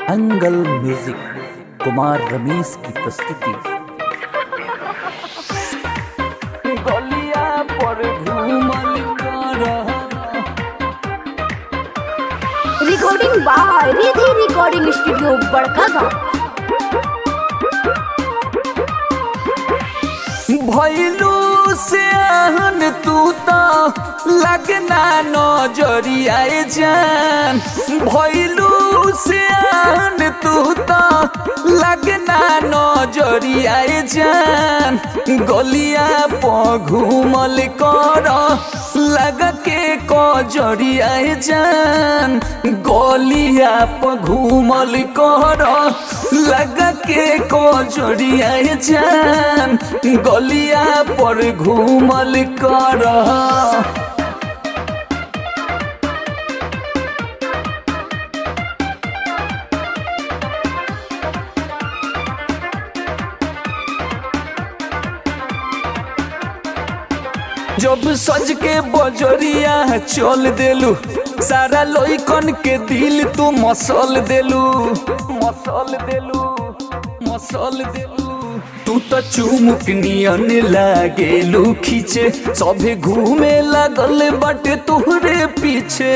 अंगल music Kumar Ramesh की प्रस्तुति। गलिया पर घूमल recording by Ridhi recording studio बड़का। भैलू से आहन तू तो लगना नजरिया जान। भैलू से आहन तू तो लगना नजरिया जान। गलिया पर घूमल कर लग के कजरिया जान। गलिया पर घूमल कर लग के कजरिया जान। गलिया पर घूमल कर जब सज के बजरिया चल देलू सारा लइकन के दिल तू मसल देलू तू तो चुमुक नियन लागेलू खींचे सभे घूमे लागल बाटे तुहरे पीछे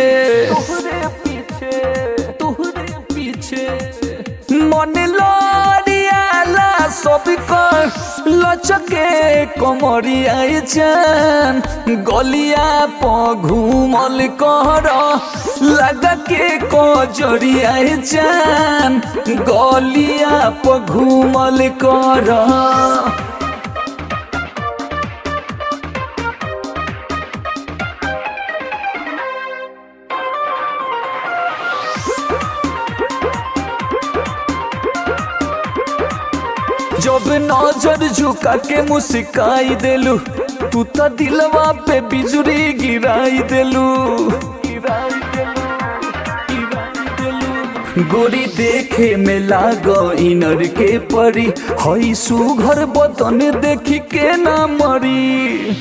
मन लड़ियाला सब कर लचके कमरिया जान। गलिया पर घूमल कर लग के कजरिया जान। गलिया पर घूमल कर जब नजर झुका के मुस्काई देलू तू तो दिलवा पे बिजुरी गिराई देलू। गोरी देखे में लागो इनर के परी हई सुघर बदन देखी के ना मरी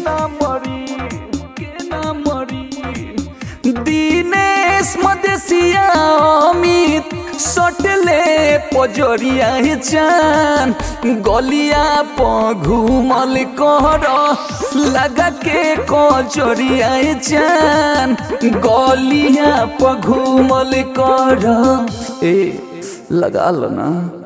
दिनेश मदेशिया अमित सटले पजरिया जान। गलिया पर घूमल कर लगा के कजरिया जान। गलिया पर घूमल कर ए लगा लो ना।